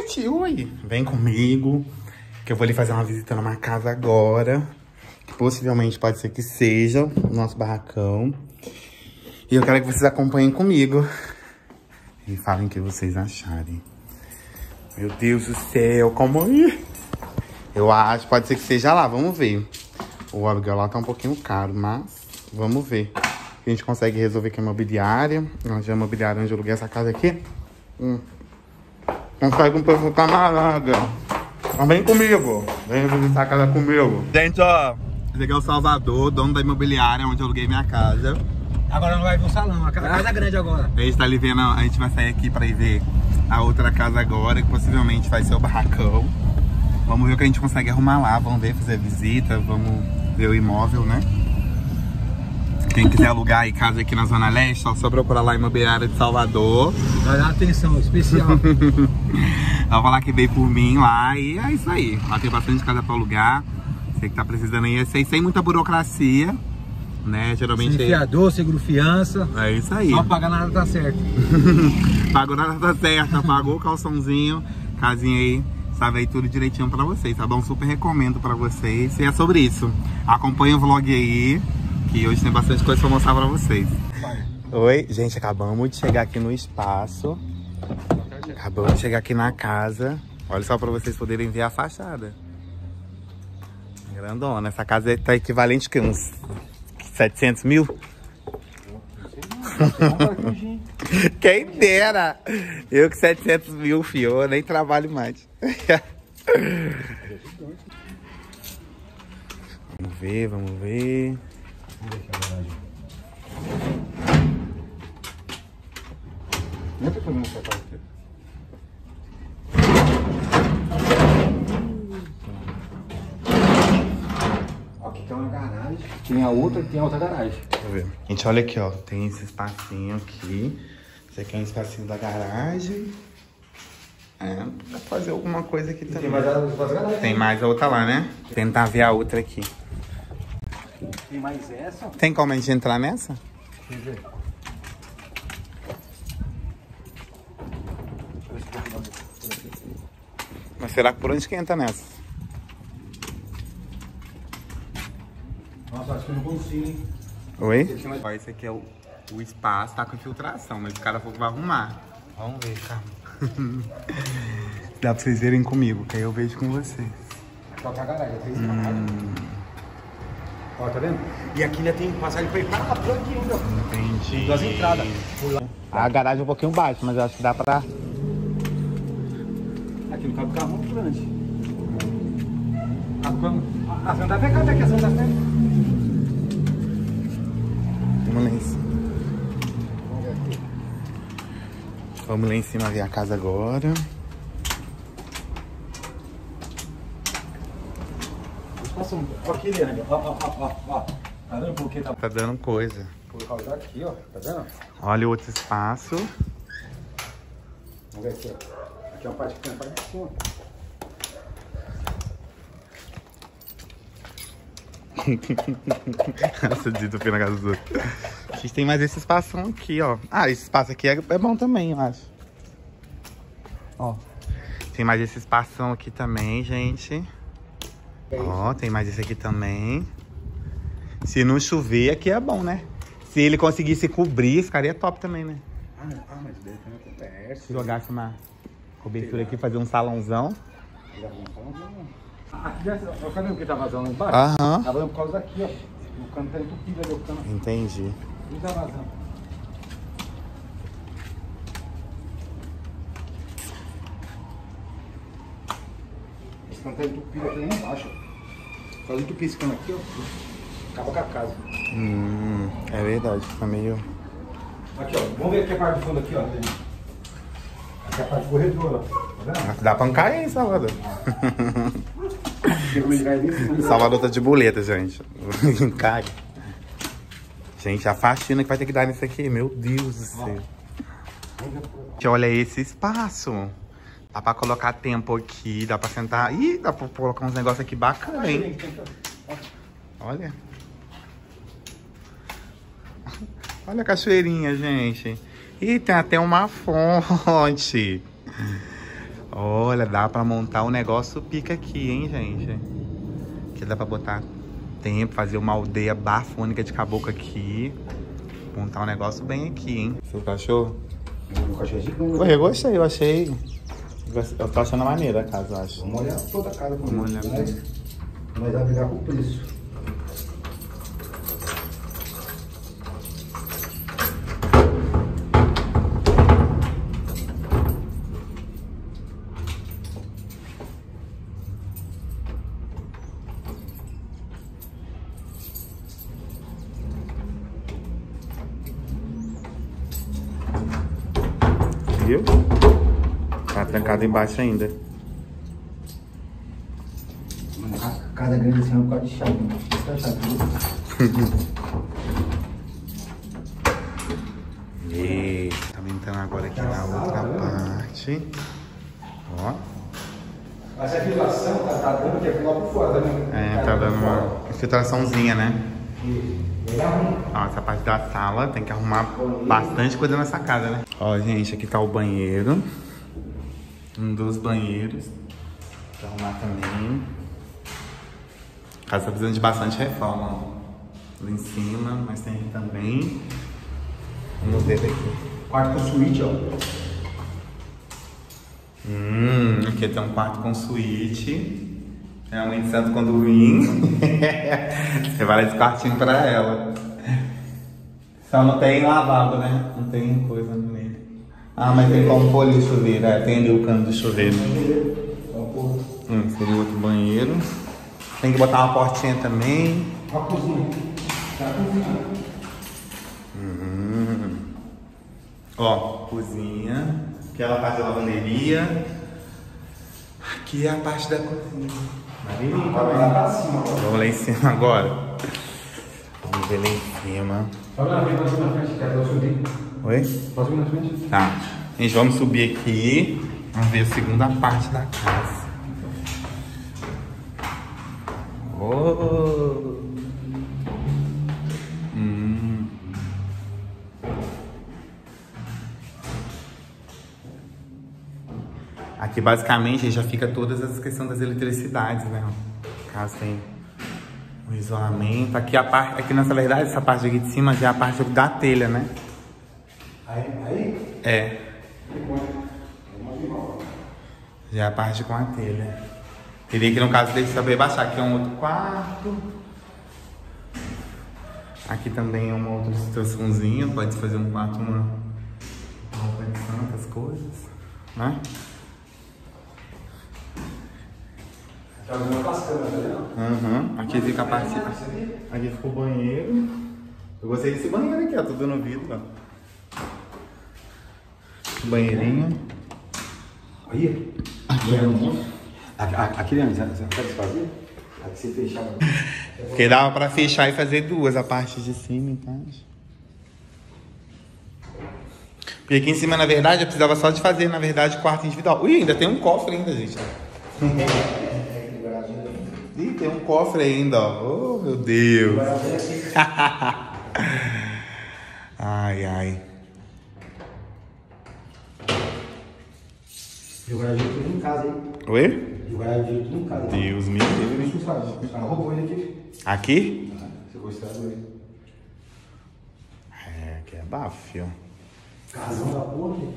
gente, oi. Vem comigo, que eu vou ali fazer uma visita numa casa agora. Que possivelmente pode ser que seja o nosso barracão. E eu quero que vocês acompanhem comigo. E falem o que vocês acharem. Meu Deus do céu, como ir? Eu acho, pode ser que seja lá, vamos ver. O aluguel lá tá um pouquinho caro, mas vamos ver. A gente consegue resolver com a imobiliária. Onde é a imobiliária, onde eu aluguei essa casa aqui. Consegue um preço camarada. Então vem comigo. Vem visitar a casa comigo. Gente, ó. Esse aqui é o Salvador, dono da imobiliária onde eu aluguei minha casa. Agora não vai ver o salão, a casa é grande agora. A gente tá ali vendo, a gente vai sair aqui pra ir ver a outra casa agora, que possivelmente vai ser o barracão. Vamos ver o que a gente consegue arrumar lá, vamos ver, fazer visita, vamos ver o imóvel, né? Quem quiser alugar aí casa aqui na Zona Leste, só procurar lá a imobiliária de Salvador. Vai dar atenção especial. Ela falar que veio por mim lá e é isso aí. Lá tem bastante casa pra alugar. Você que tá precisando aí, sem muita burocracia, né? Geralmente... Sem fiador, seguro fiança. É isso aí. Não paga nada, tá certo. Pagou nada, tá certo. Pagou o calçãozinho, casinha aí. Sabe aí tudo direitinho pra vocês, tá bom? Super recomendo pra vocês. E é sobre isso. Acompanha o vlog aí, que hoje tem bastante coisa pra mostrar pra vocês. Oi, gente, acabamos de chegar aqui no espaço. Acabamos de chegar aqui na casa. Olha só pra vocês poderem ver a fachada. Grandona. Essa casa tá equivalente a uns 700 mil? Quem dera! Eu que 700 mil, fio, eu nem trabalho mais. Vamos ver, vamos ver. Não tem problema essa parte aqui. Aqui tem uma garagem, tem a outra e tem a outra garagem. Deixa eu ver. Gente, olha aqui, ó. Tem esse espacinho aqui. Esse aqui é um espacinho da garagem. É, dá pra fazer alguma coisa aqui também. Tem mais as garagens. Tem mais a outra lá, né? Tentar ver a outra aqui. Tem mais essa. Tem como a gente entrar nessa? Deixa eu ver. Mas será que por onde que entra nessa? Nossa, acho que eu não consigo, hein? Oi? Ó, esse aqui é o espaço, tá com infiltração, mas o cara falou que vai arrumar. Vamos ver, calma. Dá pra vocês verem comigo, que aí eu vejo com vocês. Toca a garagem, tem Ó, tá vendo? E aqui ainda tem passagem pra ir para lá, por aqui ainda. Entendi. Duas entradas. A garagem é um pouquinho baixa, mas eu acho que dá pra... Aqui não cabe carro muito grande. A Santa Fé cabe aqui, a Santa Fé. Vamos lá em cima. Vamos lá em cima ver a casa agora. Ó aqui, Leandro. Ó. Tá vendo por que tá... Tá dando coisa. Por causa daqui, ó. Tá vendo? Olha o outro espaço. Vamos ver aqui, ó. Aqui é uma parte que tem a parte de cima. Nossa, dito na casa dos outros. A gente tem mais esse espação aqui, ó. Ah, esse espaço aqui é bom também, eu acho. Ó. Tem mais esse espação aqui também, gente. Ó, tem mais esse aqui também. Se não chover, aqui é bom, né? Se ele conseguisse cobrir, ficaria top também, né? Mas daí também acontece. Se jogasse uma cobertura aqui, fazer um salãozão. Aqui, ó, cadê o que tá vazando lá embaixo? Aham. Tá vazando por causa daqui, ó. O cano tá entupido ali, o cano. Entendi. Não tá vazando. Esse cano tá entupido aqui lá embaixo. Faz entupir esse cano aqui, ó. Acaba com a casa. É verdade, fica meio... Aqui, ó. Vamos ver aqui a parte do fundo aqui, ó. Aqui é a parte do corredor, ó. Tá vendo? Dá pra cair, hein, Salvador? Salvador tá de boleta, gente. Cai. Gente, a faxina que vai ter que dar nisso aqui, meu Deus do céu. Olha esse espaço. Dá pra colocar tempo aqui, dá pra sentar. Ih, dá pra colocar uns negócios aqui bacana, hein? Olha. Olha a cachoeirinha, gente. E tem até uma fonte. Olha. olha, dá pra montar um negócio pica aqui, hein, gente? Aqui dá pra botar tempo, fazer uma aldeia bafônica de caboclo aqui. Montar um negócio bem aqui, hein? Seu cachorro? O cachorro é gigante. Ué, eu gostei, eu achei. Eu tô achando maneira a casa, eu acho. Vamos olhar toda a casa com Vamos olhar. Mas vai brigar com o preço. Viu? Tá trancado embaixo ainda. A casa grande assim é um bocado de chave. Isso é chave. E estamos entrando agora aqui na outra parte. Ó. Essa filtração tá dando que é lá por fora, né? É, tá dando uma infiltraçãozinha, né? Ó, essa parte da sala tem que arrumar bastante coisa nessa casa, né? Ó, gente, aqui tá o banheiro. Um dos banheiros. Pra arrumar também. A casa tá precisando de bastante reforma, ó. Lá em cima, mas tem aqui também. Vamos ver aqui. Quarto com suíte, ó. Aqui tem um quarto com suíte. Realmente santo quando vim. Você vai dar esse quartinho pra ela. Só não tem lavabo, né? Não tem coisa nele. Ah, mas tem como pôr ali o chuveiro. É, tem ali o cano do chuveiro. Seria outro banheiro. Tem que botar uma portinha também. A cozinha. Tá a cozinha. Ó, cozinha. Aquela parte da lavanderia. Aqui é a parte da cozinha. Vai lá pra cima. Vamos lá em cima agora. Vamos ver lá em cima. Sobe na frente, quer eu subir? Oi? Posso subir na frente? Tá. Gente, vamos subir aqui. Vamos ver a segunda parte da casa. Oh. Aqui basicamente já fica todas as questões das eletricidades, né? Caso tem o isolamento. Aqui a parte, aqui nessa verdade, essa parte aqui de cima já é a parte da telha, né? Aí? É. Já é a parte com a telha. Teria que no caso dele saber baixar. Aqui é um outro quarto. Aqui também é uma outra situaçãozinha. Pode fazer um quarto, uma roupa de tantas coisas, né? Aqui fica a parte. Aqui fica o banheiro. Eu gostei desse banheiro aqui, ó. Tô dando vidro, ó. Banheirinho. Aí? Aqui dentro, você pode fazer? Aqui você fechava. Porque dava pra fechar e fazer duas, a parte de cima e tal. Porque aqui em cima, na verdade, eu precisava só de fazer, na verdade, quarto individual. Ui, ainda tem um cofre ainda, gente. Ih, tem um cofre ainda, ó. Oh, meu Deus. Ai, ai. Jogar jeito tudo em casa, hein? Oi? Jogar jeito tudo em casa. Deus me livre. Os caras roubou ele aqui. Aqui? Você gostou dele? É, aqui é bafo, fio. Casão da porra, aqui.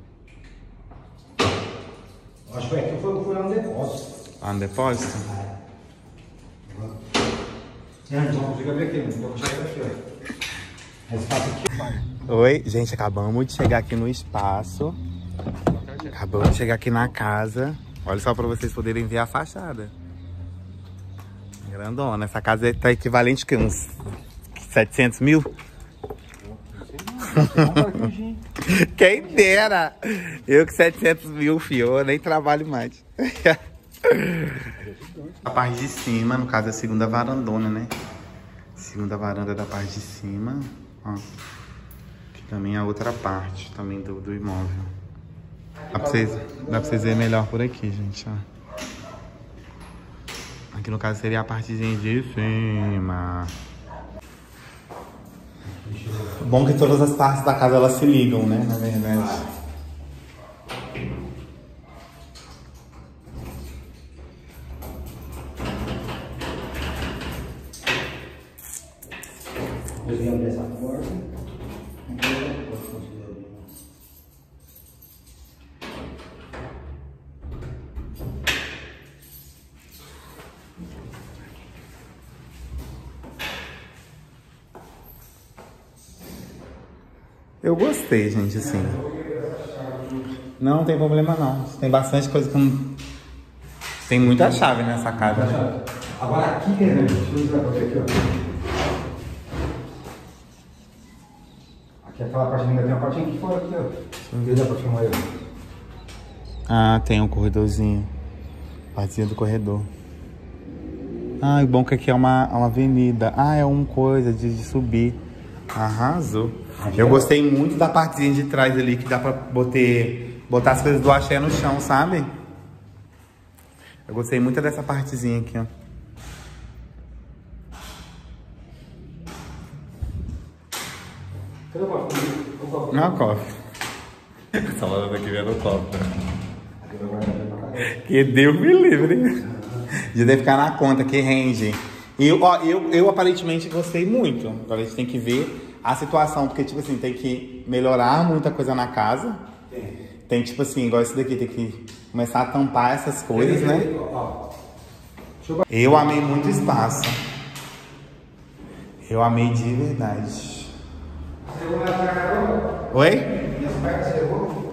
Acho que aqui foi lá no depósito. Lá no depósito? Não consigo abrir aqui, não vou puxar aqui, ó. Esse espaço aqui, pai. Oi, gente, acabamos de chegar aqui no espaço. Acabamos de chegar aqui na casa. Olha só pra vocês poderem ver a fachada. Grandona. Essa casa tá equivalente a uns 700 mil? Quem dera! Eu que 700 mil, fio, eu nem trabalho mais. A parte de cima, no caso, é a segunda varandona, né? Segunda varanda da parte de cima. Ó. Aqui também é a outra parte também do imóvel. Dá pra vocês verem melhor por aqui, gente, ó. Aqui no caso seria a partezinha de cima. Bom que todas as partes da casa elas se ligam, né? Na verdade. Depois abrir essa porta. Eu gostei, gente, assim. Não tem problema não. Tem bastante coisa que não... Tem muita chave nessa casa, né? Agora aqui, né? Deixa eu usar pra ver aqui, ó. Aqui aquela parte ainda tem uma parte aqui fora aqui, ó. Dá pra filmar aí. Ah, tem um corredorzinho. Partezinha do corredor. Ah, o bom que aqui é uma avenida. Ah, é uma coisa de subir. Arrasou. Eu gostei muito da partezinha de trás ali, que dá pra botar as coisas do axé no chão, sabe? Eu gostei muito dessa partezinha aqui, ó. Não, copo. Essa lâmpada aqui vendo o copo. Que Deus me livre. De deve ficar na conta, que rende. E eu aparentemente gostei muito. Agora a gente tem que ver a situação, porque, tipo assim, tem que melhorar muita coisa na casa. Tem, tipo assim, igual esse daqui, tem que começar a tampar essas coisas, né? Eu amei muito o espaço. Eu amei de verdade. Oi? Minhas pernas chegou.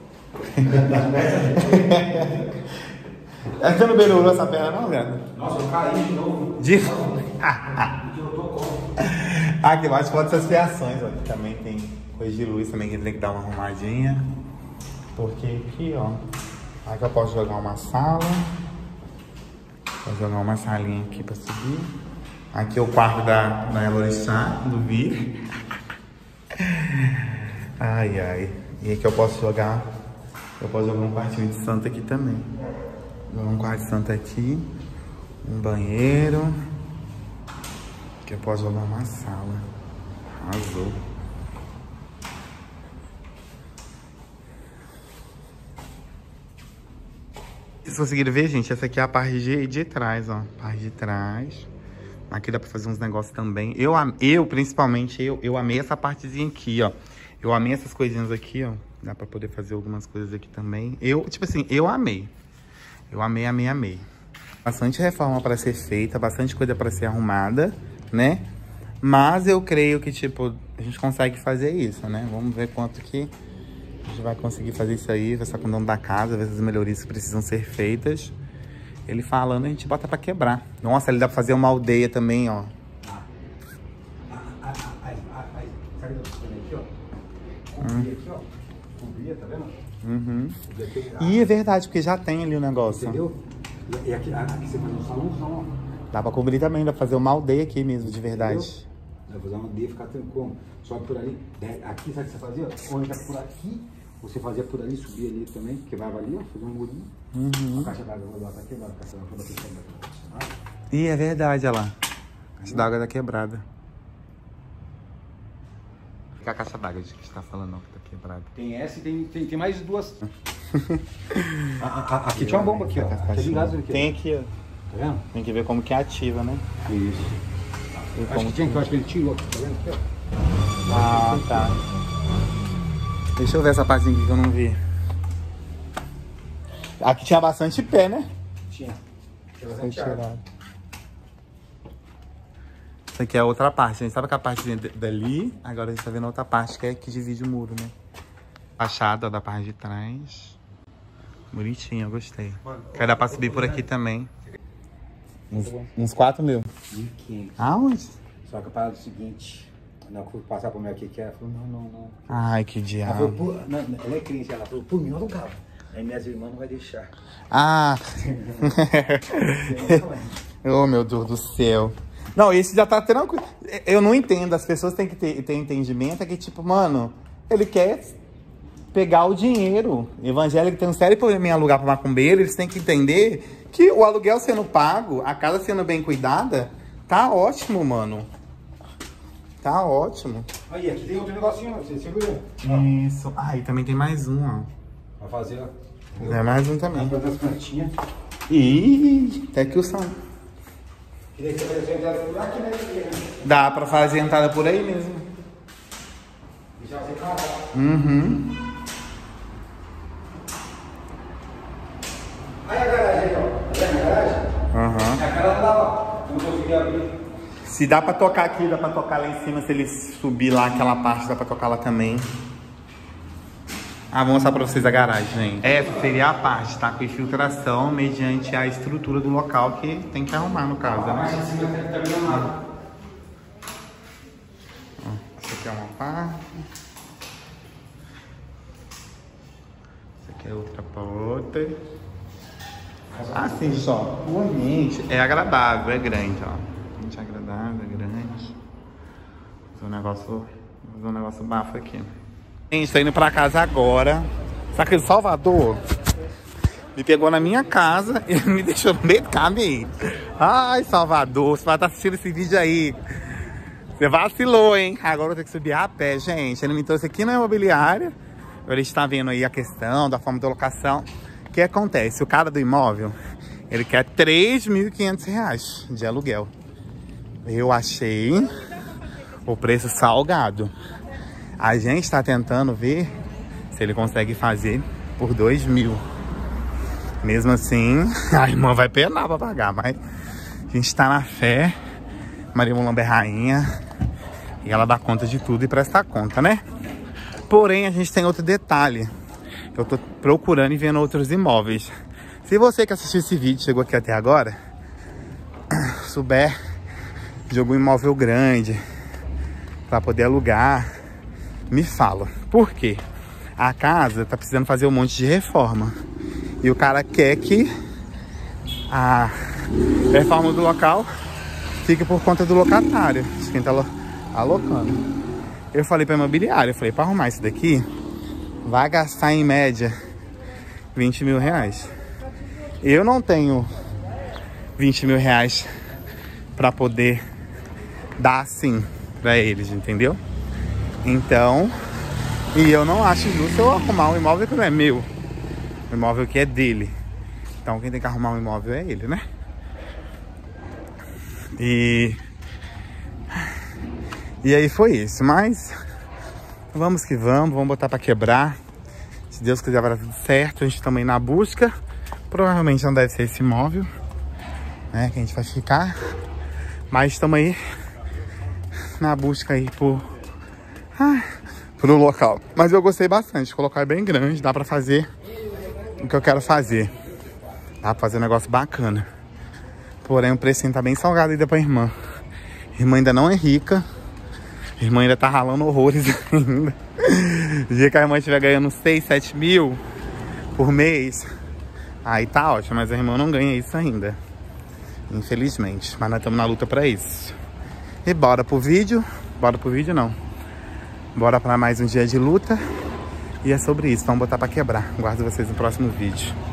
É que você não melhorou essa perna não, velho? Nossa, eu caí de novo. De novo? Porque eu tô como? Aqui mais foto dessas fiações, ó. Aqui também tem coisa de luz também que tem que dar uma arrumadinha. Porque aqui, ó. Aqui eu posso jogar uma sala. Vou jogar uma salinha aqui pra subir. Aqui é o quarto da Elorixá, do Vi. Ai, ai. E aqui eu posso jogar um quartinho de santo aqui também. Um quarto de santo aqui. Um banheiro. Aqui eu posso jogar uma sala. Arrasou. Se vocês conseguiram ver, gente, essa aqui é a parte de trás, ó. Parte de trás. Aqui dá pra fazer uns negócios também. Principalmente, eu amei essa partezinha aqui, ó. Eu amei essas coisinhas aqui, ó. Dá pra poder fazer algumas coisas aqui também. Tipo assim, eu amei. Eu amei, amei, amei. Bastante reforma pra ser feita, bastante coisa pra ser arrumada, né? Mas eu creio que, tipo, a gente consegue fazer isso, né? Vamos ver quanto que a gente vai conseguir fazer isso aí, conversar com o dono da casa, ver as melhorias que precisam ser feitas. Ele falando, a gente bota pra quebrar. Nossa, ele dá pra fazer uma aldeia também, ó. Sabe o que eu tô fazendo aqui, ó? Cobrir aqui, ó. Cobrir, tá vendo? Uhum. E é verdade, porque já tem ali o negócio. Entendeu? E aqui você faz um salãozão, ó. Dá pra cobrir também, dá pra fazer uma aldeia aqui mesmo, de verdade. Entendeu? Dá pra fazer uma aldeia, ficar tranquilo. Sobe por ali. Aqui, sabe o que você fazia? Ou entra por aqui, você fazia por ali, subia ali também, quebrava ali, ó, fazia um murinho. Uhum. A caixa d'água lá tá quebrada, a caixa d'água tá quebrada. Ih, é verdade, olha lá. A caixa d'água tá quebrada. Que a caixa d'água, que a gente tá falando, não, que tá quebrada. Tem essa e tem mais duas. Aqui tinha uma bomba aqui, ó. Aqui é de gás aqui. Tem aqui, ó. Tá vendo? Tem que ver como que é ativa, né? Isso. Acho que tinha, que eu acho que ele tirou aqui, tá vendo? Aqui, ó. Ah, tá. Deixa eu ver essa partezinha aqui que eu não vi. Aqui tinha bastante pé, né? Tinha. Tinha Foi bastante água. tirado. Isso aqui é a outra parte, a gente sabe que a partezinha dali, agora a gente tá vendo a outra parte que é que divide o muro, né? Fachada da parte de trás. Bonitinho, eu gostei. Quer dar pra subir por aqui também. Uns 4 mil. 1.500. Aonde? Só que a parada é o seguinte, na hora que eu fui passar pra mulher aqui, que ela falou, não. Ai, que Ela falou, diabo. ela é crente, ela falou, por mim eu alugava. Aí minhas irmãs não vai deixar. Ah! Oh, meu Deus do céu. Não, esse já tá tranquilo. Eu não entendo, as pessoas têm que ter entendimento, é que tipo, mano, ele quer pegar o dinheiro. Evangélico tem um sério problema em alugar pra macumbeiro, eles têm que entender que o aluguel sendo pago, a casa sendo bem cuidada, tá ótimo, mano. Tá ótimo. Aí, aqui tem outro negocinho, você segura. Isso. Ah, e também tem mais um, ó. Vai fazer, ó. É mais um também. As plantinhas. Ih, até que o som. E daí você vai fazer a entrada por aqui, né? Dá pra fazer a entrada por aí mesmo. E já você paga. Uhum. Aí a garagem aí, ó. Tá vendo a garagem? Uhum. A cara não dá, ó. Não consegui abrir. Se dá pra tocar aqui, dá pra tocar lá em cima. Se ele subir lá aquela parte, dá pra tocar lá também. Ah, vou mostrar pra vocês a garagem, gente. Essa seria a parte, tá? Com infiltração mediante a estrutura do local que tem que arrumar, no caso, A parte né? de cima tá terminando. Essa aqui é uma parte. Essa aqui é outra porta. Assim, só. O ambiente é agradável, é grande, ó. O ambiente é agradável, é grande. Vou fazer um negócio bafo aqui. Gente, tô indo pra casa agora. Sabe que Salvador me pegou na minha casa e me deixou no meio do caminho. Ai, Salvador, você vai estar assistindo esse vídeo aí. Você vacilou, hein? Agora eu vou ter que subir a pé, gente. Ele me trouxe aqui na imobiliária. Ele está vendo aí a questão da forma de locação. O que acontece? O cara do imóvel, ele quer R$3.500 de aluguel. Eu achei o preço salgado. A gente está tentando ver se ele consegue fazer por 2.000. Mesmo assim, a irmã vai penar para pagar, mas a gente está na fé. Maria Mulamba é rainha e ela dá conta de tudo e presta conta, né? Porém, a gente tem outro detalhe. Eu tô procurando e vendo outros imóveis. Se você que assistiu esse vídeo chegou aqui até agora, souber de algum imóvel grande para poder alugar, me fala. Por quê? A casa tá precisando fazer um monte de reforma. E o cara quer que a reforma do local fique por conta do locatário, de quem tá alocando. Eu falei pra imobiliária, eu falei, pra arrumar isso daqui, vai gastar em média R$20.000. Eu não tenho R$20.000 pra poder dar assim pra eles, entendeu? Então, e eu não acho justo eu arrumar um imóvel que não é meu, um imóvel que é dele. Então quem tem que arrumar um imóvel é ele, né? E aí foi isso, mas vamos que vamos botar pra quebrar. Se Deus quiser vai dar tudo certo. A gente também na busca. Provavelmente não deve ser esse imóvel, né, que a gente vai ficar. Mas estamos aí na busca aí pro local. Mas eu gostei bastante. O local é bem grande, dá pra fazer o que eu quero fazer. Dá pra fazer um negócio bacana. Porém o precinho tá bem salgado ainda pra irmã. A irmã ainda não é rica. A irmã ainda tá ralando horrores ainda. O dia que a irmã estiver ganhando 6, 7 mil por mês, aí tá ótimo. Mas a irmã não ganha isso ainda, infelizmente. Mas nós estamos na luta pra isso. E bora pro vídeo. Bora pro vídeo não. Bora pra mais um dia de luta. E é sobre isso. Vamos botar pra quebrar. Guardo vocês no próximo vídeo.